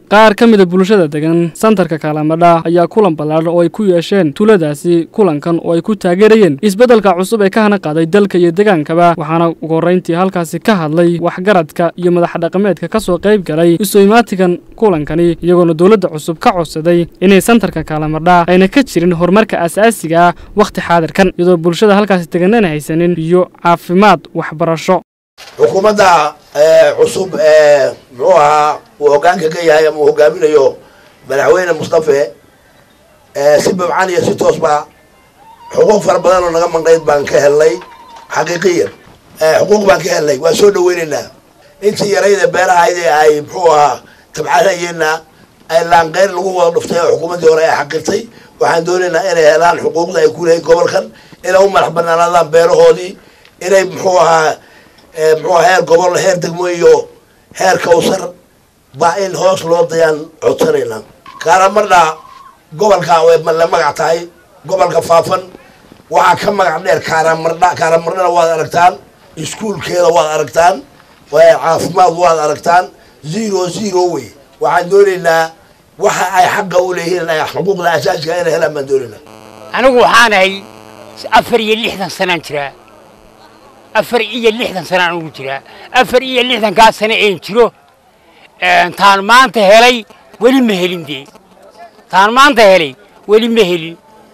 qaar ka mid ah bulshada degan santarka Kalamadha ayaa kulan ballaaran oo ay ku yeesheen tuuladaasi kulankan oo ay ku taageerayeen isbeddelka cusub ee ka hana qaaday dalka iyo deegaankaba waxaana ugu horeyntii halkaasi ka hadlay waxgaradka iyo madax dhaqameedka ka soo qayb galay isooyimaadkan kulankani iyagoona dawladda cusub ka codsaday inay santarka Kalamadha ayna ka jirin horumarka asaasiga ah waqti xaadirkan iyadoo bulshada halkaasi deganana haysanin biyo caafimaad waxbarasho xukuumadda cusub muxuu وهجانك جاي هاي وهجامينيو ملعوين مصطفى سبب عني ستة أسبوع حقوق فربنا ونجمع من قيد بنك هاللي حقيقيا حقوق بنك هاللي وسود ويننا أنت يا ريت بيرا هاي بحوها تبعها ينا الآن غير القوة نفتح حكومة دورية حقيقتي وعندنا إلى الآن حقوق لا يكون هي قبل خل إلى هم رحبنا نظام بيرا هذي إلى بحوها هير قبل هير دمويو هير كوسر باين هوس لو ديان عطرينا كارمرنا قبل كاوي من لما قعتاي قبل كفافن وها كم مقعدير كارمرنا واد أركتان سكول كيلا واد أركتان وعافماد واد أركتان 0-0 وي وعندنا وها أي حق أوليه لنا حقوق الأساس كأنه هلا من دورنا أنا وحاني أفري اللي إحنا سنة ترى أفري اللي إحنا سنة ترى أفري اللي إحنا قاعد سنة ترى تان ما أنت هلي ولي مهلين دي تان ما أنت هلي ولي مهلين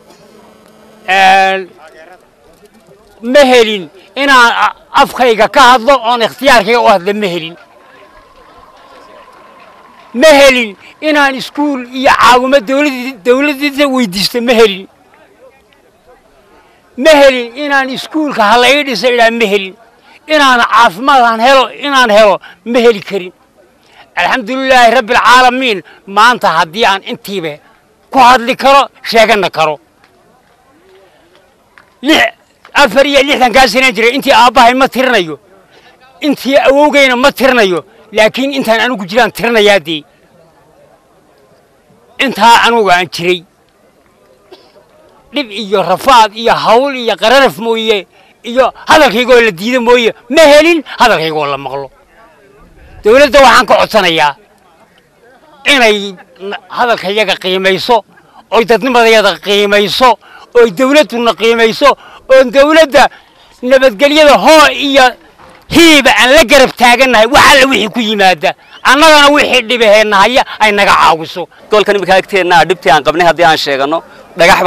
مهلين أنا أفخيك كهذا عن اختيارك واحد مهلين مهلين أنا سكول يعاوم الدولة ويدست مهلين مهلين أنا سكول كهلايد سير مهلين أنا عافمات عن هلو مهلي كريم الحمد لله رب العالمين ما أنت هدي عن انتبه كهاد لكرو شاقنا كرو ليه أفريا ليه تنقاسين جري انتي آباهي ما ترنيو انتي أوغينا ما ترنيو لكن انت أنو جيران ترنيا دي انت أنو عن جري لب إيو رفاض إيو هول إيو قرارف موية إيو هذا كيقول الدين موية مهلين هذا كيقول المغلو دولة waxaan ka codsanayaa inay hadalkayaga qiimayso oo dadnimadayada qiimayso oo dawladuna qiimayso oo dawladda nabadgelyada hoo iyo hiiba aan la garab taaganahay waxa la wixii ku yimaada annagana wixii dhibaheenahay ay naga caawiso goolkan imika agteena dhibtii aan qabnay hadii aan sheegano dhagax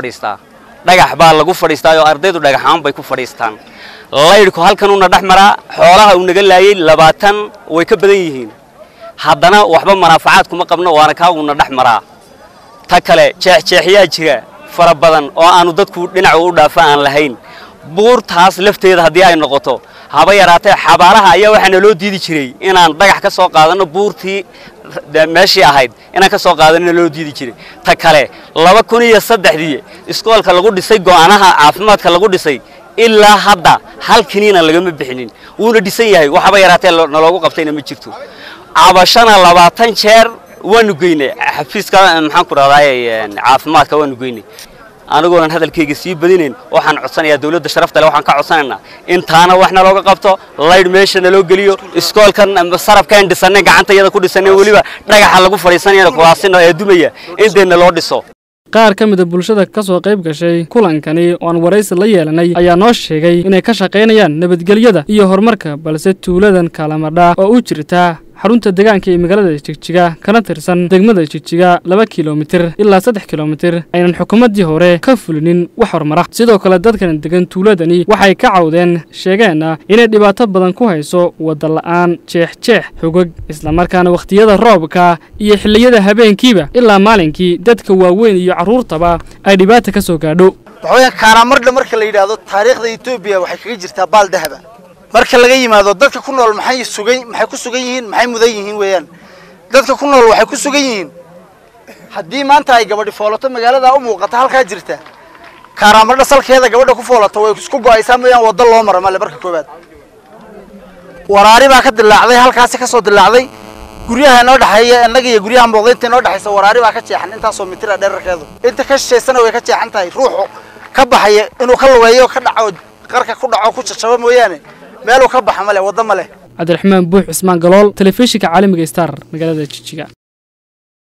baa lagu fadhiistaa oo ardaydu dhagaxaan bay ku fadhiistaan laydhku halkan una dhaxmara xoolaha uu naga laayay 20 way ka badan yihiin haddana waxba manaafacaad kuma qabno waana ka una dhaxmara ta kale jeexjeexiyaa jira fara badan oo aanu dadku dhinac u dhaafaan lahayn buurtaas lafteeda hadii ay noqoto haba yaraatay xabaalaha ayaa waxana loo diidi jiray inaan dhagax ka soo qaadano buurtii meeshii ahayd inaan ka soo qaadano loo diidi jiray ta kale 2003 iskoolka lagu dhisay go'aanaha caafimaadka lagu dhisay ilaa hadda hal kiniina lagama bixinin wuuna dhisan yahay waxba yaraatay naloogu qabtayna ma jirto cabashana 20 jeer waanu geynay xafiiska maxaan ku raadaayay caafimaadka waanu geynay anigoon hadalkayga sii badineen waxaan codsanayaa dawladda sharafta leh waxaan ka codsanaynaa intaana waxna looga qabto layd meeshana loo geliyo iskoolkan sarafkaan dhisanay gacantayada ku dhisanay waliba dhagaxa lagu fariisanayna kulaasina ee dumaya inteena loo dhiso qaar ka mid ah bulshada ka soo qayb gashay kulankani oo aan waraysi la yeelanay ayaa noo sheegay inay ka shaqeynayaan nabadgelyada iyo horumarka balse tuuladan Kalamadha oo u jirta xarunta deegaanka ee magaalada Jigjiga kana tirsan degmada Jigjiga 2 kiiloomitir ilaa 3 kiiloomitir aynan xukuumadii hore ka fulinin wax horumar ah sidoo kale dadkan degan tuuladani waxay ka cawdeen sheegeena inay dhibaato badan ku hayso wada la'aan jeex xogog isla markaana waqtiyada roobka iyo xilliyada habeenkiiba ilaa maalinkii dadka waaweyn iyo caruurtaba ay dhibaato ka soo gaadho waxay Kalamadha marka la yiraahdo taariikhda Itoobiya waxay kaga jirtaa baal dahaba marka laga yimaado dadka ku nool maxay ku sugan yihiin maxay mudan yihiin weeyaan dadka ku nool waxay ku sugan yihiin hadii maanta ay gabadhi foolato magaalada u muuqata halka jirta Kalamadha salkeeda gabadha ku foolato way isku go'aysaa mooyaan wada loo maro male marka koobaad waraari baa ka dilaacday halkaas ka soo dilaacday guryaha noo dhaxeeya annaga iyo guryaha muuqdeynta noo dhaxaysa waraari baa ka jeexan intaas oo mitir dheerarkeedu inta ka shisheysana way ka jeexan tahay ruuxu ka baxay inuu ka lugeeyo ka dhaco qarka ku dhaco ku jajabo mooyaane meeluu ka baxa male wada male Cabdiraxmaan Buux Ismaan Galool telefishinka caalamiga Star magaalada Jigjiga